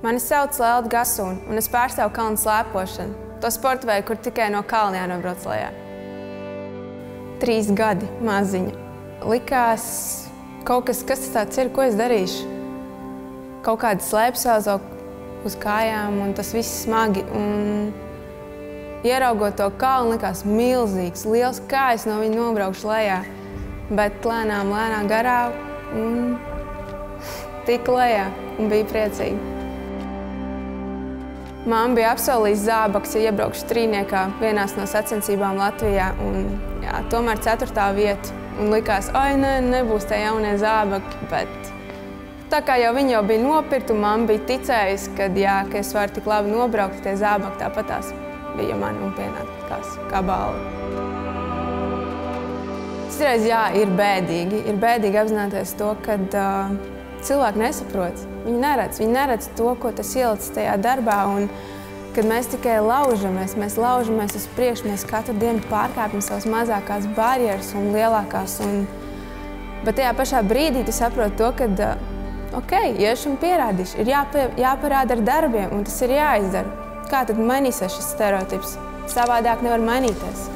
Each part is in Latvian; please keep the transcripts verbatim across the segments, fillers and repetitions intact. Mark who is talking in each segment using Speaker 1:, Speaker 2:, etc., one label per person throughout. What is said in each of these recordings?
Speaker 1: Mani sauc Lelda Gasūna, un es pārstāvu kalnu slēpošanu. To sporta veidu, kur tikai no kalna jānobrauc lejā. Trīs gadi maziņa. Likās kaut kas, kas tas tāds ir, ko es darīšu. Kaut kāda slēpes jāuzvelk uz kājām, un tas viss smagi. Un ieraugot to kalnu, likās milzīgs, liels, kā es no viņa nobraukšu lejā. Bet lēnām, lēnām garā un tika lejā un bija priecīga. Mamma bija apsolījusi zābakus, ja iebraukšu trīniekā vienās no sacensībām Latvijā. Un, jā, tomēr ceturtā vieta. Un likās, oi, ne, nebūs tie jaunie zābaki. Bet tā kā jau viņi jau bija nopirkti, un mamma bija ticējusi, ka, jā, ka es varu tik labi nobraukt, tie zābaki tāpatās bija mani un pienākās kā balva. Citreiz, jā, ir bēdīgi. Ir bēdīgi apzināties to, ka uh, cilvēki nesaprot. Viņi neredz. Viņi neredz to, ko tas ielicis tajā darbā. Un, kad mēs tikai laužamies, mēs laužamies uz priekšu, mēs katru dienu pārkāpjam savas mazākās barjeras un lielākās. Un, bet tajā pašā brīdī tu saproti to, ka, uh, ok, iešu un pierādīšu. Ir jāpie, jāparāda ar darbiem, un tas ir jāizdara. Kā tad mainīsies šis stereotips? Savādāk nevar mainīties.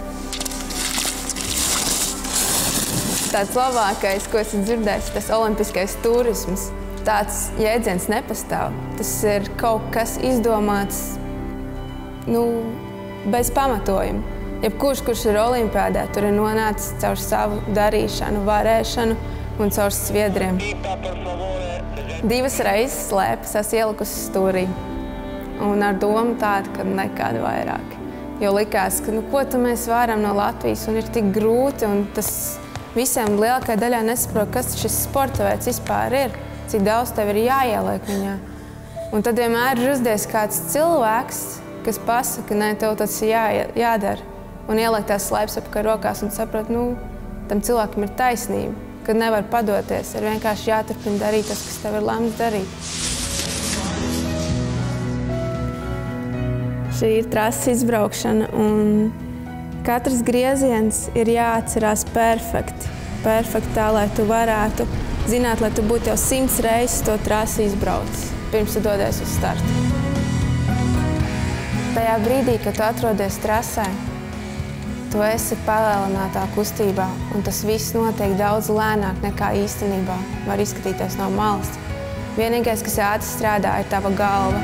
Speaker 1: Tāds labākais, ko esmu dzirdējis, tas olimpiskais turisms. Tāds jēdziens nepastāv. Tas ir kaut kas izdomāts nu, bez pamatojuma. Jebkurš, kurš ir olimpiādē, tur ir nonācis caur savu darīšanu, varēšanu un caur sviedriem. Divas reizes slēpes esmu ielikusi stūrī. Un ar domu tādu, ka nekādu vairāk. Jo likās, ka nu, ko tu mēs varam no Latvijas, un ir tik grūti, un tas visiem lielākajai daļai nesaprot, kas šis sporta veids vispār ir, cik daudz tev ir jāieliek viņā. Un tad vienmēr ir uzdies kāds cilvēks, kas pasaka, nē, tev tas ir jā, jādara. Un ieliek tās slēpes apkārt rokās un saprot, nu, tam cilvēkam ir taisnība, kad nevar padoties, ir vienkārši jāturpina darīt tas, kas tev ir lemts darīt. Šī ir trases izbraukšana, un katrs grieziens ir jāatcerās perfekti. Perfekti tā, lai tu varētu zināt, lai tu būtu jau simts reizes to trasi izbraucis, pirms tu dodies uz startu. Tajā brīdī, kad tu atrodies trasē, tu esi palielinātā kustībā, un tas viss notiek daudz lēnāk nekā īstenībā var izskatīties no malas. Vienīgais, kas ātri strādā, ir tava galva.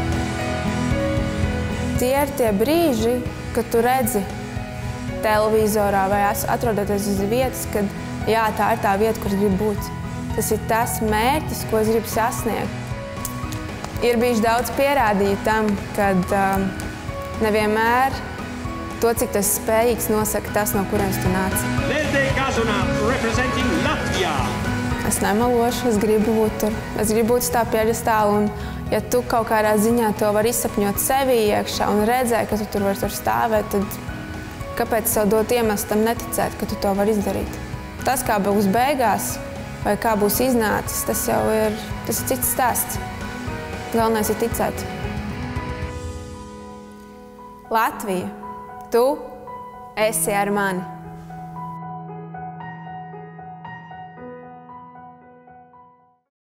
Speaker 1: Tie ir tie brīži, kad tu redzi televizorā vai atrodoties uz vietas, kad jā, tā ir tā vieta, kur es gribu būt. Tas ir tas mērķis, ko es gribu sasniegt. Ir bijuši daudz pierādīju tam, kad um, nevienmēr to, cik tas spējīgs, nosaka tas, no kurienes tu nāc.
Speaker 2: Lelda Gasūna, representing Latvijā.
Speaker 1: Es nemelošu, es gribu būt tur. Es gribu būt uz tā pjedestāla, un ja tu kaut kādā ziņā to var izsapņot sevī iekšā un redzēt, ka tu tur var tur stāvēt, tad kāpēc sev dot iemeslu tam neticēt, ka tu to var izdarīt? Tas, kā būs beigās vai kā būs iznācis, tas jau ir, tas ir cits stāsts. Galvenais ir ticēt. Latvija, tu esi ar mani.